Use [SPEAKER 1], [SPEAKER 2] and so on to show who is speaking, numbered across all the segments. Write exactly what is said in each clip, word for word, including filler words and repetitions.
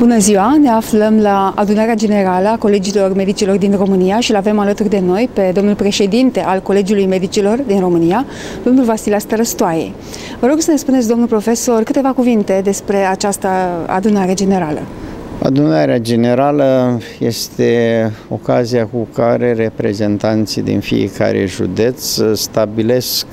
[SPEAKER 1] Bună ziua! Ne aflăm la adunarea generală a Colegiilor Medicilor din România și l-avem alături de noi pe domnul președinte al Colegiului Medicilor din România, domnul Vasile Stărăstoaie. Vă rog să ne spuneți, domnul profesor, câteva cuvinte despre această adunare generală.
[SPEAKER 2] Adunarea generală este ocazia cu care reprezentanții din fiecare județ stabilesc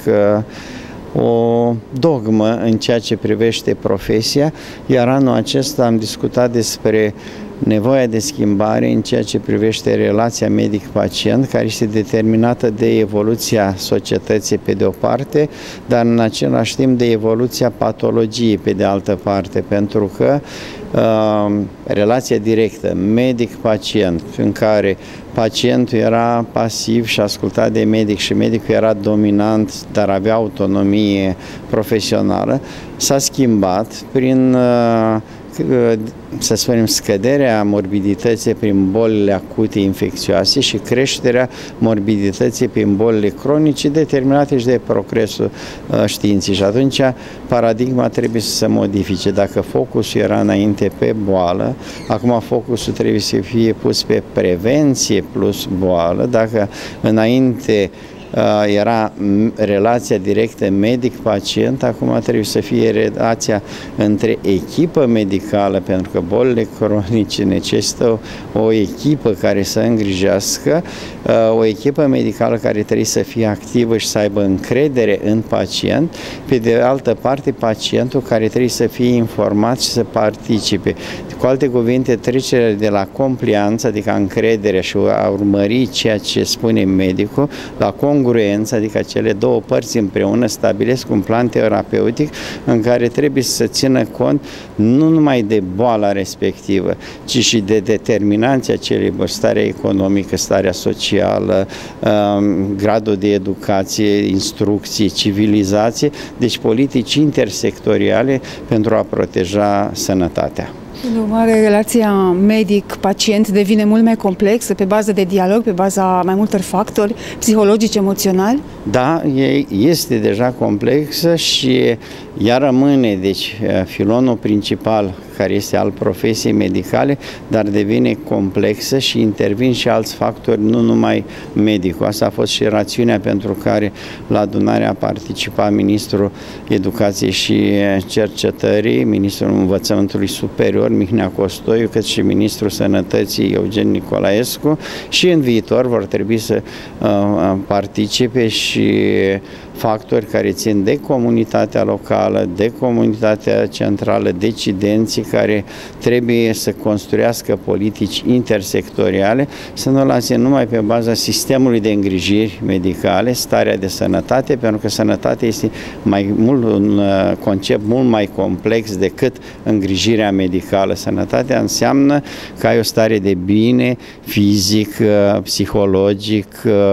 [SPEAKER 2] o dogmă în ceea ce privește profesia, iar anul acesta am discutat despre nevoia de schimbare în ceea ce privește relația medic-pacient, care este determinată de evoluția societății pe de o parte, dar în același timp de evoluția patologiei pe de altă parte, pentru că uh, relația directă medic-pacient, în care pacientul era pasiv și ascultat de medic și medicul era dominant, dar avea autonomie profesională, s-a schimbat prin uh, să spunem, scăderea morbidității prin bolile acute infecțioase și creșterea morbidității prin bolile cronice determinate și de progresul științei. Și atunci paradigma trebuie să se modifice. Dacă focusul era înainte pe boală, acum focusul trebuie să fie pus pe prevenție plus boală. Dacă înainte era relația directă medic-pacient, acum trebuie să fie relația între echipă medicală, pentru că bolile cronice necesită o, o echipă care să îngrijească, o echipă medicală care trebuie să fie activă și să aibă încredere în pacient, pe de altă parte pacientul care trebuie să fie informat și să participe. Cu alte cuvinte, trecerea de la complianță, adică încrederea și a urmări ceea ce spune medicul, la congruență, adică cele două părți împreună stabilesc un plan terapeutic în care trebuie să țină cont nu numai de boala respectivă, ci și de determinanții acelei boli, starea economică, starea socială, gradul de educație, instrucție, civilizație, deci politici intersectoriale pentru a proteja sănătatea.
[SPEAKER 1] În urmare, relația medic-pacient devine mult mai complexă pe bază de dialog, pe baza mai multor factori psihologici, emoționali?
[SPEAKER 2] Da, este deja complexă și ea rămâne, deci, filonul principal care este al profesiei medicale, dar devine complexă și intervin și alți factori, nu numai medicul. Asta a fost și rațiunea pentru care la adunare a participat Ministrul Educației și Cercetării, Ministrul Învățământului Superior, Mihnea Costoiu, cât și Ministrul Sănătății, Eugen Nicolaescu, și în viitor vor trebui să uh, participe și factori care țin de comunitatea locală, de comunitatea centrală, decidenții care trebuie să construiască politici intersectoriale, să nu lase numai pe baza sistemului de îngrijiri medicale, starea de sănătate, pentru că sănătatea este mai mult un concept mult mai complex decât îngrijirea medicală. Sănătatea înseamnă că ai o stare de bine fizic, psihologic,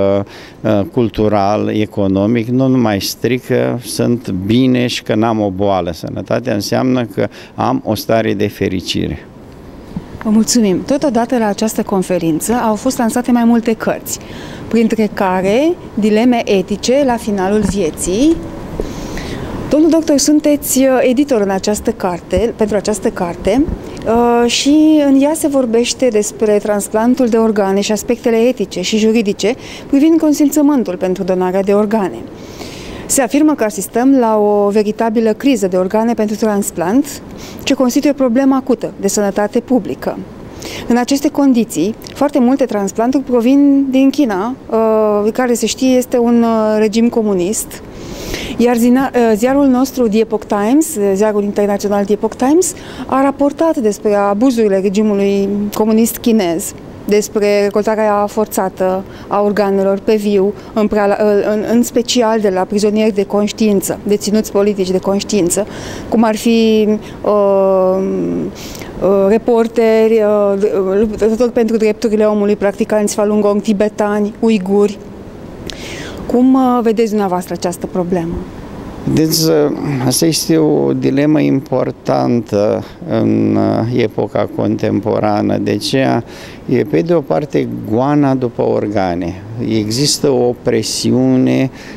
[SPEAKER 2] cultural, economic, nu numai strict că sunt bine și că n-am o boală. Sănătatea înseamnă că am o stare de fericire.
[SPEAKER 1] Vă mulțumim! Totodată la această conferință au fost lansate mai multe cărți, printre care Dileme etice la finalul vieții. Domnul doctor, sunteți editor în această carte, pentru această carte și în ea se vorbește despre transplantul de organe și aspectele etice și juridice privind consimțământul pentru donarea de organe. Se afirmă că asistăm la o veritabilă criză de organe pentru transplant, ce constituie o problemă acută de sănătate publică. În aceste condiții, foarte multe transplanturi provin din China, care se știe este un regim comunist. Iar ziarul nostru The Epoch Times, ziarul internațional The Epoch Times, a raportat despre abuzurile regimului comunist chinez, despre recoltarea forțată a organelor pe viu, în, în, în special de la prizonieri de conștiință, deținuți politici de conștiință, cum ar fi uh, uh, reporteri, uh, luptători pentru drepturile omului, practicanți Falun Gong, tibetani, uiguri. Cum vedeți dumneavoastră această problemă?
[SPEAKER 2] Deci, asta este o dilemă importantă în epoca contemporană. De aceea, e pe de o parte goana după organe. Există o presiune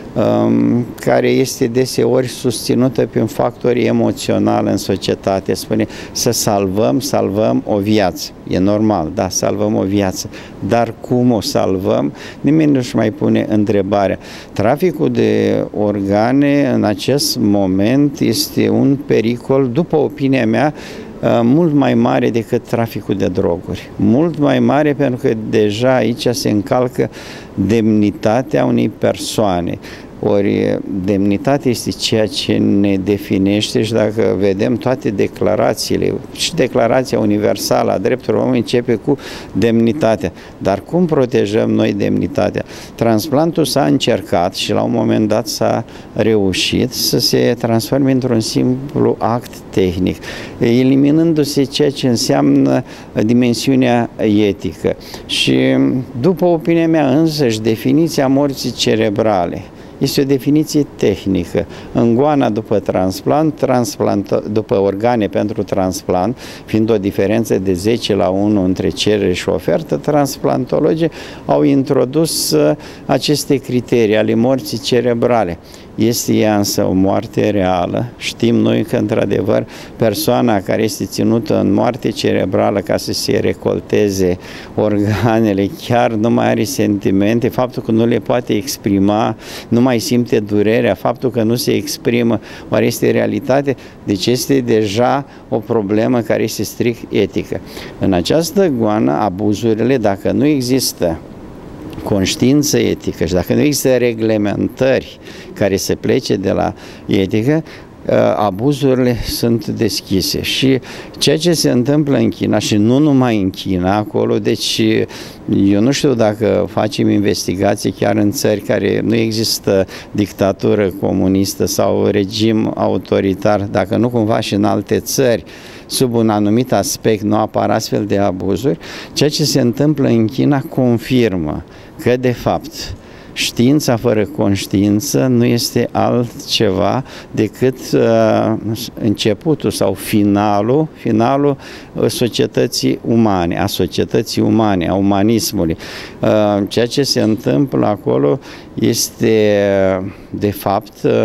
[SPEAKER 2] care este deseori susținută prin factori emoționali în societate. Spune să salvăm, salvăm o viață. E normal, da, salvăm o viață. Dar cum o salvăm? Nimeni nu-și mai pune întrebarea. Traficul de organe în acest moment este un pericol, după opinia mea, mult mai mare decât traficul de droguri. Mult mai mare pentru că deja aici se încalcă demnitatea unei persoane. Ori demnitatea este ceea ce ne definește și dacă vedem toate declarațiile, și Declarația Universală a Drepturilor Omului începe cu demnitatea. Dar cum protejăm noi demnitatea? Transplantul s-a încercat și la un moment dat s-a reușit să se transforme într-un simplu act tehnic, eliminându-se ceea ce înseamnă dimensiunea etică. Și după opinia mea însăși, definiția morții cerebrale este o definiție tehnică. În goana după transplant, transplant, după organe pentru transplant, fiind o diferență de zece la unu între cerere și ofertă, transplantologii au introdus aceste criterii ale morții cerebrale. Este ea însă o moarte reală. Știm noi că, într-adevăr, persoana care este ținută în moarte cerebrală ca să se recolteze organele, chiar nu mai are sentimente, faptul că nu le poate exprima, nu mai simte durerea, faptul că nu se exprimă, oare este realitate? Deci este deja o problemă care este strict etică. În această goană, abuzurile, dacă nu există conștiință etică și dacă nu există reglementări care să plece de la etică, abuzurile sunt deschise. Și ceea ce se întâmplă în China, și nu numai în China, acolo, deci eu nu știu dacă facem investigații chiar în țări care nu există dictatură comunistă sau regim autoritar, dacă nu cumva și în alte țări, sub un anumit aspect nu apar astfel de abuzuri, ceea ce se întâmplă în China confirmă că, de fapt, știința fără conștiință nu este altceva decât uh, începutul sau finalul, finalul societății umane, a societății umane, a umanismului. Uh, ceea ce se întâmplă acolo este, de fapt, uh,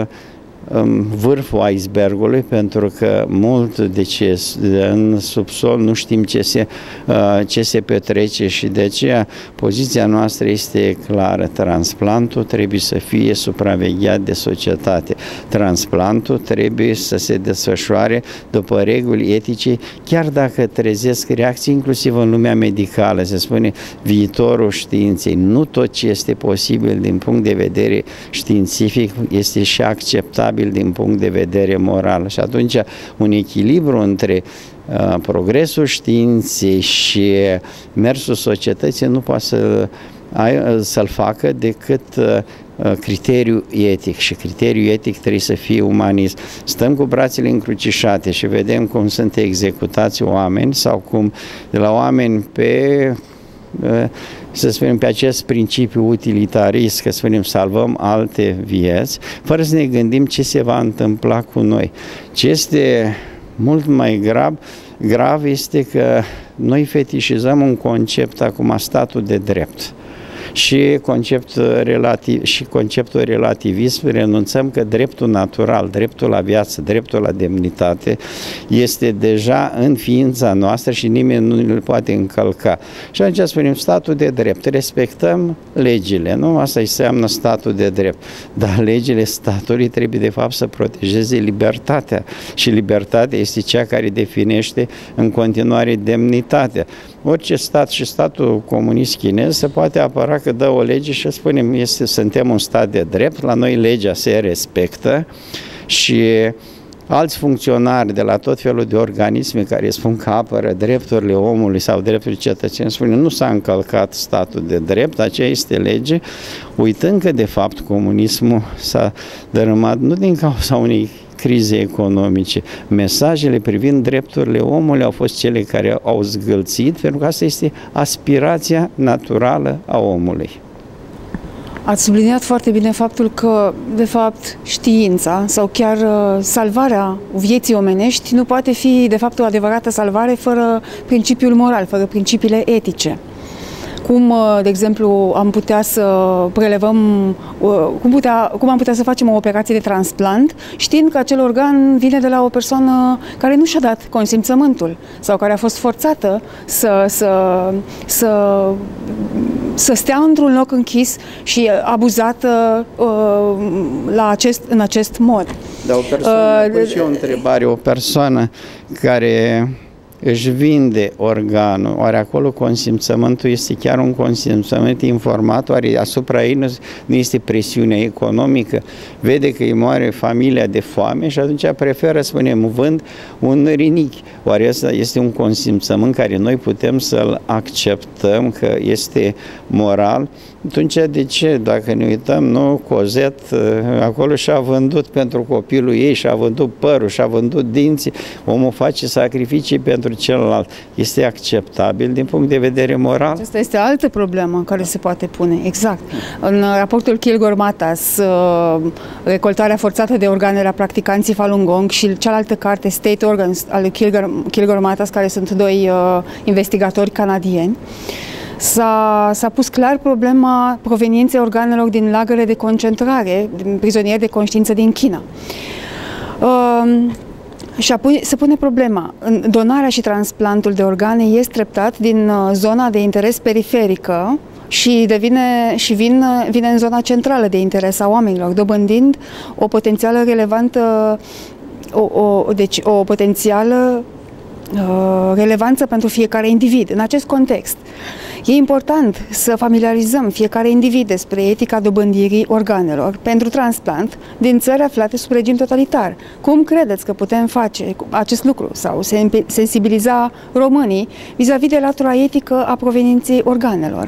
[SPEAKER 2] vârful icebergului, pentru că mult de ce în subsol nu știm ce se, ce se petrece și de aceea poziția noastră este clară. Transplantul trebuie să fie supravegheat de societate. Transplantul trebuie să se desfășoare după reguli etice, chiar dacă trezesc reacții inclusiv în lumea medicală. Se spune viitorul științei. Nu tot ce este posibil din punct de vedere științific este și acceptabil din punct de vedere moral. Și atunci un echilibru între uh, progresul științei și mersul societății nu poate să, să-l facă decât uh, criteriul etic, și criteriul etic trebuie să fie umanist. Stăm cu brațele încrucișate și vedem cum sunt executați oameni sau cum de la oameni pe să spunem, pe acest principiu utilitarist, că spunem salvăm alte vieți, fără să ne gândim ce se va întâmpla cu noi. Ce este mult mai grav, grav este că noi fetișizăm un concept acum, statul de drept. Și, concept relativ, și conceptul relativism, renunțăm că dreptul natural, dreptul la viață, dreptul la demnitate este deja în ființa noastră și nimeni nu îl poate încălca. Și atunci spunem statul de drept, respectăm legile, nu? Asta înseamnă statul de drept. Dar legile statului trebuie de fapt să protejeze libertatea și libertatea este cea care definește în continuare demnitatea. Orice stat și statul comunist chinez se poate apăra că dă o lege și spunem, este, suntem un stat de drept, la noi legea se respectă și alți funcționari de la tot felul de organisme care spun că apără drepturile omului sau drepturile cetățenilor, spune nu s-a încălcat statul de drept, aceea este lege, uitând că de fapt comunismul s-a dărâmat nu din cauza unei crize economice. Mesajele privind drepturile omului au fost cele care au zgâlțit, pentru că asta este aspirația naturală a omului.
[SPEAKER 1] Ați subliniat foarte bine faptul că, de fapt, știința sau chiar salvarea vieții omenești nu poate fi, de fapt, o adevărată salvare fără principiul moral, fără principiile etice. cum, de exemplu, am putea să prelevăm, cum, putea, cum am putea să facem o operație de transplant, știind că acel organ vine de la o persoană care nu și-a dat consimțământul sau care a fost forțată să, să, să, să stea într-un loc închis și abuzată la acest, în acest mod.
[SPEAKER 2] Dar o persoană, uh, și o întrebare, o persoană care își vinde organul, oare acolo consimțământul este chiar un consimțământ informat, oare asupra ei nu, nu este presiune economică, vede că îi moare familia de foame și atunci preferă, spunem, vând un rinichi. Oare ăsta este un consimțământ care noi putem să-l acceptăm că este moral? Atunci de ce? Dacă ne uităm, nu, Cozet acolo și-a vândut pentru copilul ei, și-a vândut părul, și-a vândut dinții, omul face sacrificii pentru celălalt. Este acceptabil din punct de vedere moral?
[SPEAKER 1] Asta este altă problemă care se poate pune, exact. În raportul Kilgore-Matas, recoltarea forțată de organe la practicanții Falun Gong și cealaltă carte, State Organs, al lui Kilgore-Matas, care sunt doi uh, investigatori canadieni, S-a pus clar problema provenienței organelor din lagăre de concentrare, din prizonieri de conștiință din China. Uh, și apoi se pune problema, donarea și transplantul de organe este treptat din zona de interes periferică și, devine, și vin, vine în zona centrală de interes a oamenilor, dobândind o potențială relevantă, o, o, deci o potențială uh, relevanță pentru fiecare individ. În acest context, e important să familiarizăm fiecare individ despre etica dobândirii organelor pentru transplant din țări aflate sub regim totalitar. Cum credeți că putem face acest lucru sau sensibiliza românii vis-a-vis de latura etică a provenienței organelor?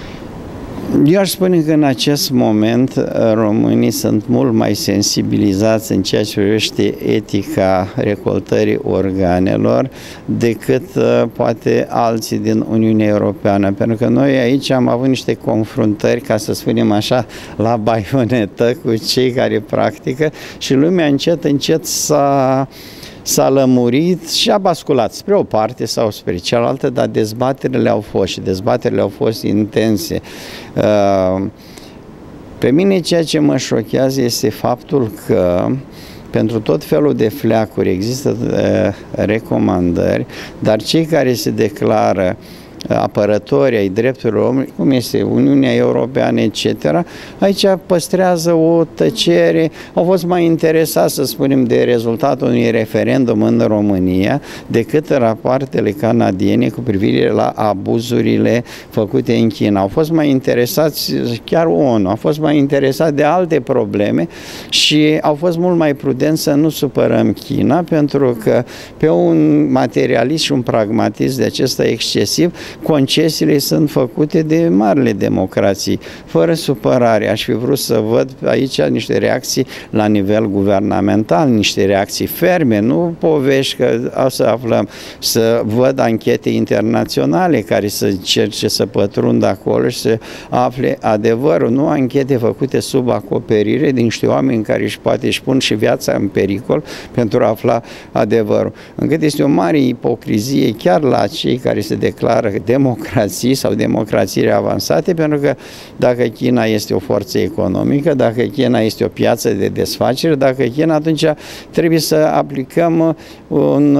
[SPEAKER 2] Eu aș spune că în acest moment românii sunt mult mai sensibilizați în ceea ce privește etica recoltării organelor decât poate alții din Uniunea Europeană, pentru că noi aici am avut niște confruntări, ca să spunem așa, la baionetă cu cei care practică și lumea încet, încet s-a s-a lămurit și a basculat spre o parte sau spre cealaltă, dar dezbaterile au fost și dezbaterile au fost intense. Pe mine ceea ce mă șochează este faptul că pentru tot felul de fleacuri există recomandări, dar cei care se declară apărători ai drepturilor omului, cum este Uniunea Europeană, et cetera, aici păstrează o tăcere, au fost mai interesați, să spunem, de rezultatul unui referendum în România decât rapoartele canadiene cu privire la abuzurile făcute în China. Au fost mai interesați, chiar ONU, au fost mai interesați de alte probleme și au fost mult mai prudenți să nu supărăm China, pentru că pe un materialist și un pragmatist de acesta excesiv, concesiile sunt făcute de marile democrații, fără supărare. Aș fi vrut să văd aici niște reacții la nivel guvernamental, niște reacții ferme, nu povești că o să aflăm, să văd anchete internaționale care să încerce să pătrundă acolo și să afle adevărul, nu anchete făcute sub acoperire din niște oameni care își poate își pun și viața în pericol pentru a afla adevărul. Încât este o mare ipocrizie chiar la cei care se declară democrații sau democrații avansate, pentru că dacă China este o forță economică, dacă China este o piață de desfacere, dacă China, atunci trebuie să aplicăm un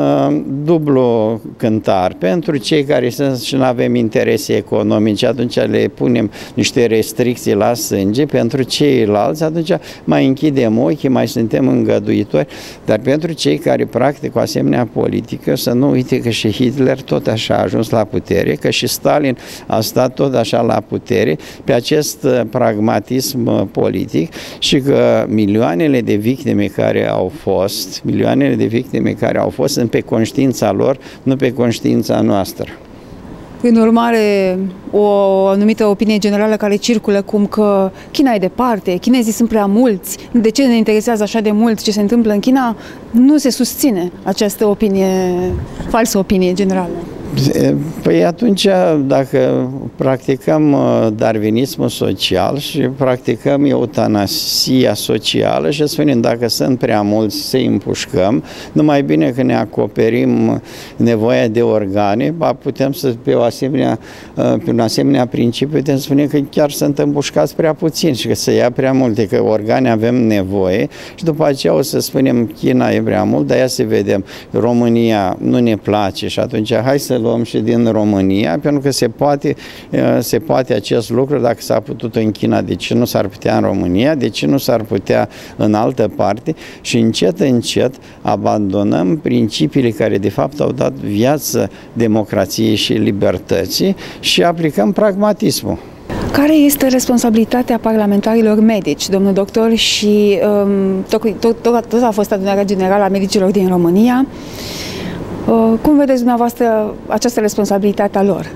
[SPEAKER 2] dublu cântar. Pentru cei care sunt și nu avem interese economice, atunci le punem niște restricții la sânge, pentru ceilalți, atunci mai închidem ochii, mai suntem îngăduitori, dar pentru cei care practică o asemenea politică, să nu uite că și Hitler tot așa a ajuns la putere, că și Stalin a stat tot așa la putere pe acest pragmatism politic și că milioanele de victime care au fost, milioanele de victime care au fost sunt pe conștiința lor, nu pe conștiința noastră.
[SPEAKER 1] Prin urmare, o anumită opinie generală care circulă cum că China e departe, chinezii sunt prea mulți, de ce ne interesează așa de mult ce se întâmplă în China, nu se susține această opinie, falsă opinie generală.
[SPEAKER 2] Păi atunci, dacă practicăm darwinismul social și practicăm eutanasia socială și spunem dacă sunt prea mulți să îi împușcăm, numai bine că ne acoperim nevoia de organe, putem să, pe, o asemenea, pe un asemenea principiu, putem spune că chiar sunt împușcați prea puțini și că se ia prea multe, că organe avem nevoie și după aceea o să spunem China e prea mult, dar ia să vedem, România nu ne place și atunci hai să luăm și din România, pentru că se poate, se poate acest lucru, dacă s-a putut în China, de ce nu s-ar putea în România, de ce nu s-ar putea în altă parte și încet, încet abandonăm principiile care de fapt au dat viață democrației și libertății și aplicăm pragmatismul.
[SPEAKER 1] Care este responsabilitatea parlamentarilor medici, domnul doctor, și um, tot, tot, tot, tot a fost adunarea generală a medicilor din România? Uh, cum vedeți dumneavoastră această responsabilitate a lor?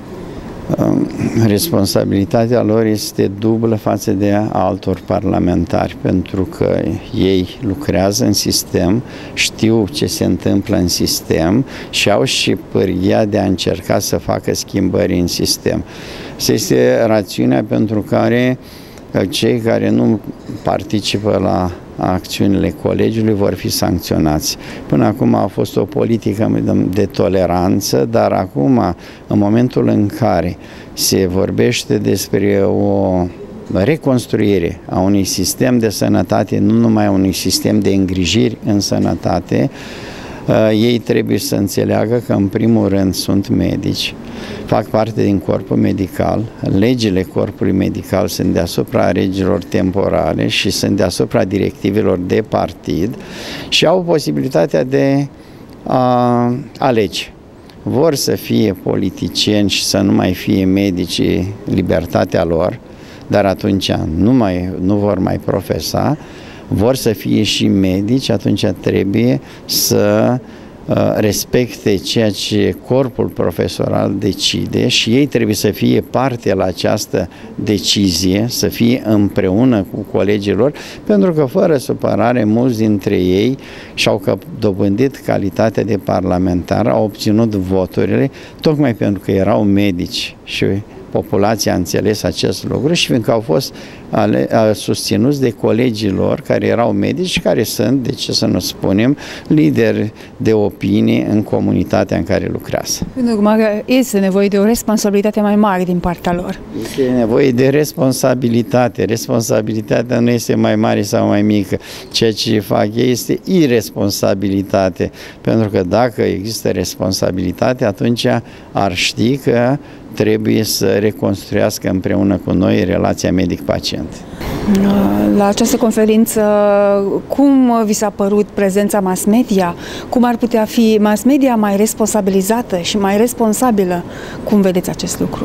[SPEAKER 2] Responsabilitatea lor este dublă față de altor parlamentari, pentru că ei lucrează în sistem, știu ce se întâmplă în sistem și au și pârghia de a încerca să facă schimbări în sistem. Asta este rațiunea pentru care cei care nu participă la acțiunile colegiului vor fi sancționați. Până acum a fost o politică de toleranță, dar acum, în momentul în care se vorbește despre o reconstruire a unui sistem de sănătate, nu numai a unui sistem de îngrijiri în sănătate, ei trebuie să înțeleagă că în primul rând sunt medici, fac parte din corpul medical, legile corpului medical sunt deasupra legilor temporale și sunt deasupra directivelor de partid și au posibilitatea de a alege. Vor să fie politicieni și să nu mai fie medici, libertatea lor, dar atunci nu, mai, nu vor mai profesa. Vor să fie și medici, atunci trebuie să respecte ceea ce corpul profesoral decide și ei trebuie să fie parte la această decizie, să fie împreună cu colegii lor, pentru că fără supărare mulți dintre ei și-au dobândit calitatea de parlamentar, au obținut voturile tocmai pentru că erau medici și populația a înțeles acest lucru și fiindcă au fost ale, a, susținuți de colegii lor care erau medici, care sunt, de ce să nu spunem, lideri de opinie în comunitatea în care lucrează.
[SPEAKER 1] În urmare, este nevoie de o responsabilitate mai mare din partea lor.
[SPEAKER 2] Este nevoie de responsabilitate. Responsabilitatea nu este mai mare sau mai mică. Ceea ce fac ei este irresponsabilitate, pentru că dacă există responsabilitate, atunci ar ști că trebuie să reconstruiască împreună cu noi relația medic-pacient.
[SPEAKER 1] La această conferință, cum vi s-a părut prezența mass media? Cum ar putea fi mass media mai responsabilizată și mai responsabilă? Cum vedeți acest lucru?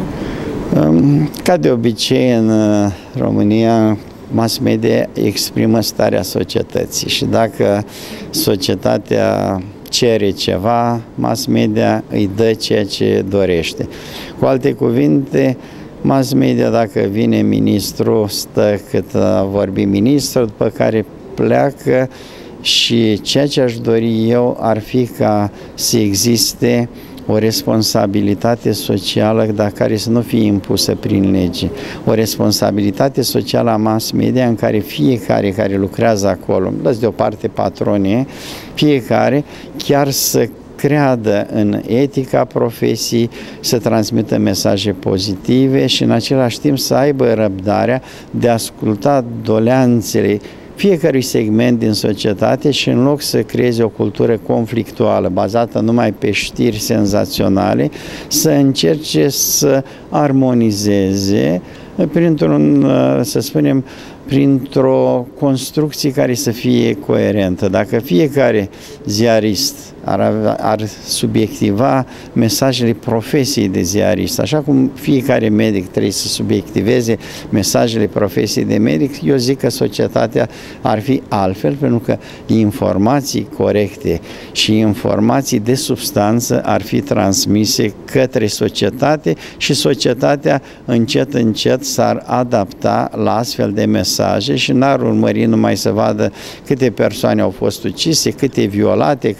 [SPEAKER 2] Ca de obicei în România, mass media exprimă starea societății și dacă societatea cere ceva, mass media îi dă ceea ce dorește. Cu alte cuvinte, mass media, dacă vine ministru, stă cât a vorbit ministru, după care pleacă și ceea ce aș dori eu ar fi ca să existe o responsabilitate socială, dar care să nu fie impusă prin lege. O responsabilitate socială a mass media în care fiecare care lucrează acolo, dați deoparte patronii, fiecare chiar să creadă în etica profesiei, să transmită mesaje pozitive și în același timp să aibă răbdarea de a asculta doleanțele fiecărui segment din societate și în loc să creeze o cultură conflictuală bazată numai pe știri senzaționale, să încerce să armonizeze printr-un, să spunem, printr-o construcție care să fie coerentă. Dacă fiecare ziarist ar, ar subiectiva mesajele profesiei de ziarist, așa cum fiecare medic trebuie să subiectiveze mesajele profesiei de medic, eu zic că societatea ar fi altfel, pentru că informații corecte și informații de substanță ar fi transmise către societate și societatea încet, încet s-ar adapta la astfel de mesaje și n-ar urmări numai să vadă câte persoane au fost ucise, câte violate, câte accidente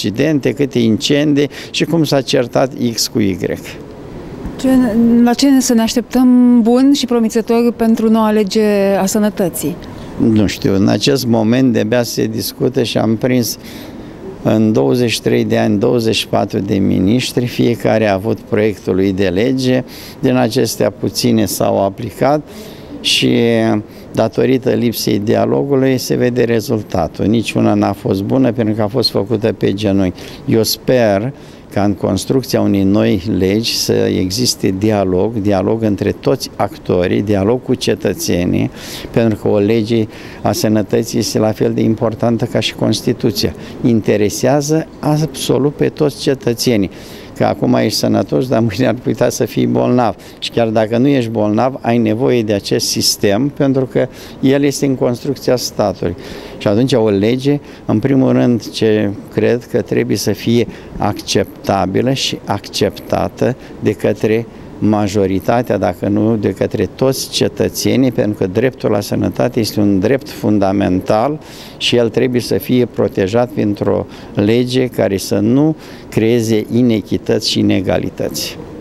[SPEAKER 2] accidente, câte incendii și cum s-a certat X cu Y.
[SPEAKER 1] Ce, la ce să ne așteptăm bun și promițător pentru noua lege a sănătății?
[SPEAKER 2] Nu știu, în acest moment de-abia se discută și am prins în douăzeci și trei de ani douăzeci și patru de miniștri, fiecare a avut proiectul lui de lege, din acestea puține s-au aplicat și datorită lipsei dialogului se vede rezultatul. Niciuna n-a fost bună pentru că a fost făcută pe genunchi. Eu sper ca în construcția unei noi legi să existe dialog, dialog între toți actorii, dialog cu cetățenii, pentru că o lege a sănătății este la fel de importantă ca și Constituția. Interesează absolut pe toți cetățenii. Că acum ești sănătos, dar mâine ar putea să fii bolnav. Și chiar dacă nu ești bolnav, ai nevoie de acest sistem, pentru că el este în construcția statului. Și atunci o lege, în primul rând, ce cred că trebuie să fie acceptabilă și acceptată de către majoritatea, dacă nu de către toți cetățenii, pentru că dreptul la sănătate este un drept fundamental și el trebuie să fie protejat printr-o lege care să nu creeze inechități și inegalități.